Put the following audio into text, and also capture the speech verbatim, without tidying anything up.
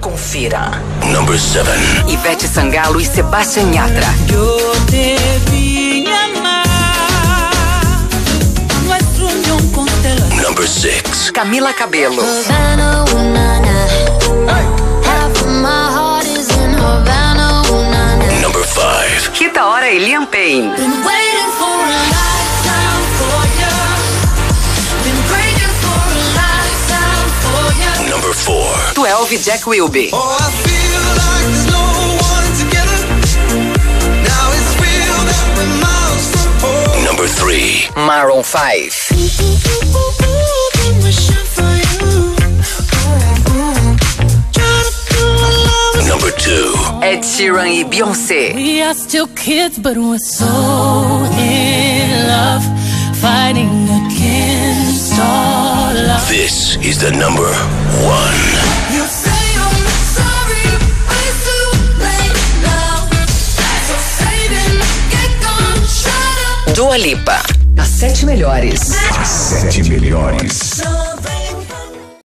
Confira. Number seven. Ivete Sangalo e Sebastián Yatra. Yo te vi amar, nuestra unión constelación. Number six. Camila Cabello. Havana, ooh, na, na. Half of my heart is in Havana, ooh, na, na. Number five. Rita Ora e Liam Payne. Been waiting for a lifetime for you. Been praying for a lifetime for you. Number four. Twelve e Jack Wilby. Oh, I feel like there's no one together. Now it's real that we're miles apart. Number three. Maroon five. Number two. Ed Sheeran e Beyoncé. We are still kids, but we're so in love, fighting against all love. This is the number one. You say I'm sorry, but it's too late now. So save it, get gone, shut up. Dua Lipa. As sete melhores. Sete melhores.